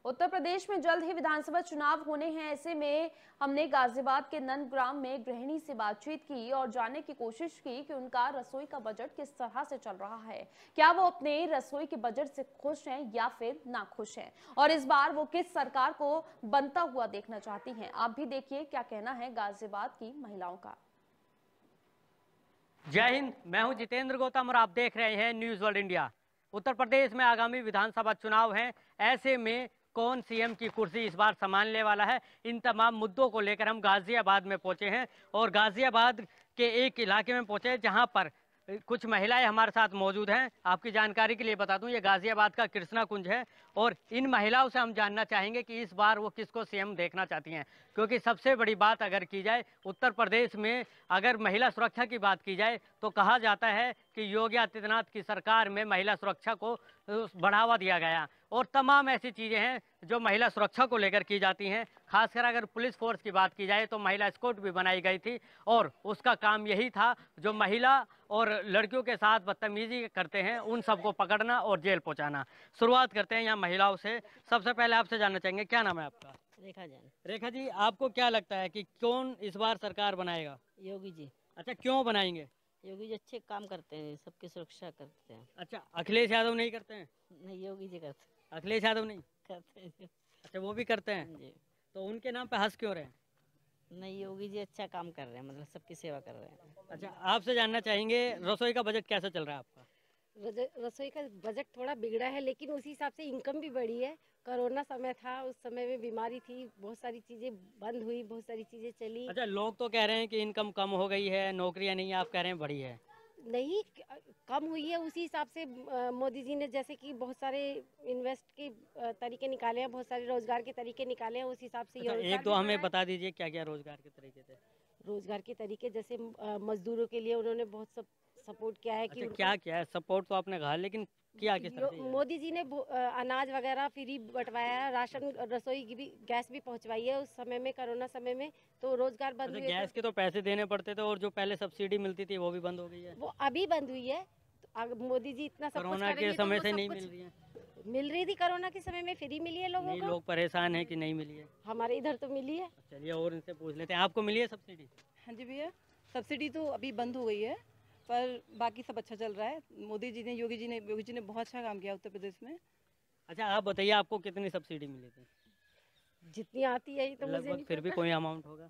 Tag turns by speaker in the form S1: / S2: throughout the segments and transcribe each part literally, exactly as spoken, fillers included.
S1: उत्तर प्रदेश में जल्द ही विधानसभा चुनाव होने हैं। ऐसे में हमने गाजियाबाद के नंदग्राम में गृहिणी से बातचीत की और जानने की कोशिश की कि उनका रसोई का बजट किस तरह से चल रहा है। क्या वो अपने रसोई के बजट से खुश हैं या फिर नाखुश हैं, और इस बार वो किस सरकार को बनता हुआ देखना चाहती हैं। आप भी देखिए क्या कहना है गाजियाबाद की महिलाओं का।
S2: जय हिंद, मैं हूं जितेंद्र गौतम और आप देख रहे हैं news world India. Uttar Pradesh में आगामी विधानसभा चुनाव हैं। ऐसे में कौन सीएम की कुर्सी इस बार संभालने वाला है, इन तमाम मुद्दों को लेकर हम गाजियाबाद में पहुंचे हैं और गाजियाबाद के एक इलाके में पहुंचे जहां पर कुछ महिलाएं हमारे साथ मौजूद हैं। आपकी जानकारी के लिए बता दूं, ये गाजियाबाद का कृष्णा कुंज है और इन महिलाओं से हम जानना चाहेंगे कि इस बार वो किसको सीएम देखना चाहती हैं, क्योंकि सबसे बड़ी बात अगर की जाए उत्तर प्रदेश में, अगर महिला सुरक्षा की बात की जाए तो कहा जाता है कि योगी आदित्यनाथ की सरकार में महिला सुरक्षा को बढ़ावा दिया गया और तमाम ऐसी चीज़ें हैं जो महिला सुरक्षा को लेकर की जाती हैं। खासकर अगर पुलिस फोर्स की बात की जाए तो महिला स्कॉट भी बनाई गई थी और उसका काम यही था, जो महिला और लड़कियों के साथ बदतमीजी करते हैं उन सबको पकड़ना और जेल पहुंचाना। शुरुआत करते हैं यहाँ महिलाओं से। सबसे पहले आपसे जानना चाहेंगे, क्या नाम है आपका?
S3: रेखा जान।
S2: रेखा जी, आपको क्या लगता है कि कौन इस बार सरकार बनाएगा?
S3: योगी जी।
S2: अच्छा, क्यों बनाएंगे?
S3: योगी जी अच्छे काम करते हैं, सबकी सुरक्षा करते हैं।
S2: अच्छा, अखिलेश यादव नहीं करते हैं?
S3: नहीं, योगी जी करते
S2: अखिलेश यादव नहीं
S3: करते हैं।
S2: अच्छा, वो भी करते हैं
S3: जी।
S2: तो उनके नाम पे हंस क्यों रहे हैं?
S3: नहीं, योगी जी अच्छा काम कर रहे हैं, मतलब सबकी सेवा कर रहे हैं।
S2: अच्छा, आपसे जानना चाहेंगे रसोई का बजट कैसा चल रहा है आपका?
S4: रसोई का बजट थोड़ा बिगड़ा है, लेकिन उसी हिसाब से इनकम भी बढ़ी है। कोरोना समय था, उस समय में बीमारी थी, बहुत सारी चीजें बंद हुई, बहुत सारी चीजें चली।
S2: अच्छा, लोग तो कह रहे हैं कि इनकम कम हो गई है, नौकरियां नहीं, आप कह रहे हैं बढ़ी है।
S4: नहीं, कम हुई है। उसी हिसाब से मोदी जी ने जैसे कि बहुत सारे इन्वेस्ट के तरीके निकाले हैं, बहुत सारे रोजगार के तरीके निकाले हैं, उस हिसाब से।
S2: अच्छा, एक तो हमें बता दीजिए क्या क्या रोजगार के तरीके थे।
S4: रोजगार के तरीके जैसे मजदूरों के लिए उन्होंने बहुत सब सपोर्ट किया है। कि
S2: अच्छा, क्या क्या है सपोर्ट तो आपने कहा, लेकिन किया किस तरह से?
S4: मोदी जी ने अनाज वगैरह फ्री बंटवाया है, राशन, रसोई की भी गैस भी पहुंचवाई है उस समय में, कोरोना समय में। तो रोजगार बंद हुए।
S2: गैस के तो पैसे देने पड़ते थे और जो पहले सब्सिडी मिलती थी वो भी बंद हो गई है।
S4: वो अभी बंद हुई है। तो मोदी जी इतना सब
S2: कोरोना के समय से नहीं मिल रही है?
S4: मिल रही थी, कोरोना के समय में फ्री मिली है लोगों को।
S2: लोग परेशान है कि नहीं मिली है?
S4: हमारे इधर तो मिली है।
S2: चलिए और इनसे पूछ लेते हैं, आपको मिली है सब्सिडी?
S5: हाँ जी भैया, सब्सिडी तो अभी बंद हो गई है, पर बाकी सब अच्छा चल रहा है। मोदी जी ने, योगी जी ने योगी जी ने बहुत अच्छा काम किया उत्तर प्रदेश में।
S2: अच्छा, आप बताइए आपको कितनी सब्सिडी मिली थी?
S4: जितनी आती है तो मुझे नहीं,
S2: फिर भी कोई अमाउंट होगा।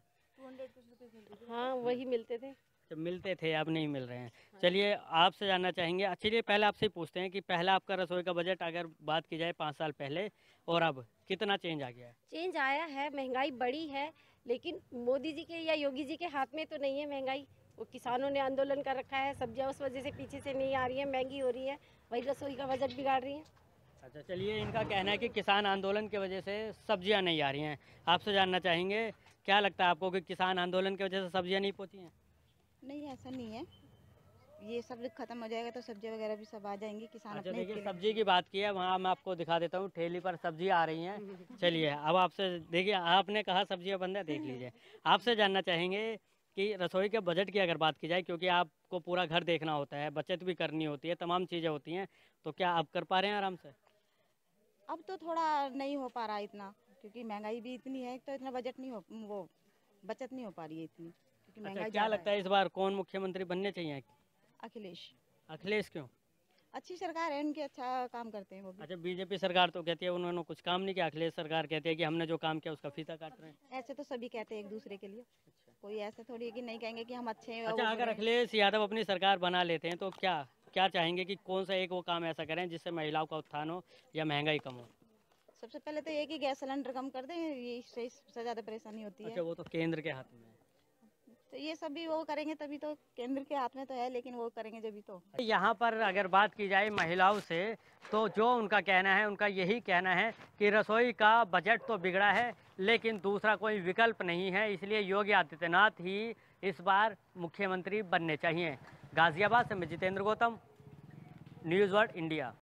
S4: हाँ, वही मिलते थे।
S2: जब मिलते थे, अब नहीं मिल रहे हैं। चलिए आपसे जानना चाहेंगे, चलिए पहले आपसे पूछते हैं कि पहले आपका रसोई का बजट अगर बात की जाए पाँच साल पहले और अब कितना चेंज आ गया है?
S4: चेंज आया है, महंगाई बढ़ी है, लेकिन मोदी जी के या योगी जी के हाथ में तो नहीं है महंगाई। वो किसानों ने आंदोलन कर रखा है, सब्जियां उस वजह से पीछे से नहीं आ रही है, महंगी हो रही है, वही रसोई का बजट बिगाड़ रही है।
S2: अच्छा, चलिए इनका कहना है कि किसान आंदोलन की वजह से सब्जियां नहीं आ रही हैं। आपसे जानना चाहेंगे, क्या लगता है आपको कि किसान आंदोलन की वजह से सब्जियां नहीं पहुंची हैं?
S6: नहीं, ऐसा नहीं है। ये सब खत्म हो जाएगा तो सब्जी वगैरह भी सब आ जाएंगी। किसान
S2: अच्छा,
S6: अपने
S2: देखिए सब्जी की बात की है, वहाँ मैं आपको दिखा देता हूँ, ठेली पर सब्जी आ रही हैं। चलिए अब आपसे, देखिए आपने कहा सब्जियाँ बंद है, देख लीजिए। आपसे जानना चाहेंगे कि रसोई के बजट की अगर बात की जाए, क्योंकि आपको पूरा घर देखना होता है, बचत भी करनी होती है, तमाम चीज़ें होती हैं, तो क्या आप कर पा रहे हैं आराम से?
S6: अब तो थोड़ा नहीं हो पा रहा इतना, क्योंकि महंगाई भी इतनी है, तो इतना बजट नहीं हो, वो बचत नहीं हो पा रही है इतनी, क्योंकि महंगाई।
S2: अच्छा, क्या लगता है इस बार कौन मुख्यमंत्री बनने चाहिए?
S6: अखिलेश।
S2: अखिलेश क्यों?
S6: अच्छी सरकार है उनकी, अच्छा काम करते हैं वो भी।
S2: अच्छा, बीजेपी सरकार तो कहती है उन्होंने कुछ काम नहीं किया, अखिलेश सरकार कहती है कि हमने जो काम किया उसका फीता काट रहे हैं।
S6: ऐसे तो सभी कहते हैं एक दूसरे के लिए। अच्छा। कोई ऐसे थोड़ी है कि नहीं कहेंगे कि हम अच्छे हैं।
S2: अच्छा, अगर अखिलेश यादव अपनी सरकार बना लेते हैं तो क्या क्या चाहेंगे कि कौन सा एक वो काम ऐसा करें जिससे महिलाओं का उत्थान हो या महंगाई कम हो?
S6: सबसे पहले तो ये कि गैस सिलेंडर कम कर दें, ये इससे ज़्यादा परेशानी होती है।
S2: अच्छा, वो तो केंद्र के हाथ में है।
S6: तो ये सब भी वो करेंगे तभी तो, केंद्र के हाथ में तो है, लेकिन वो करेंगे जब भी तो।
S2: यहाँ पर अगर बात की जाए महिलाओं से, तो जो उनका कहना है, उनका यही कहना है कि रसोई का बजट तो बिगड़ा है, लेकिन दूसरा कोई विकल्प नहीं है, इसलिए योगी आदित्यनाथ ही इस बार मुख्यमंत्री बनने चाहिए। गाजियाबाद से मैं Jitendra Gautam, news world India.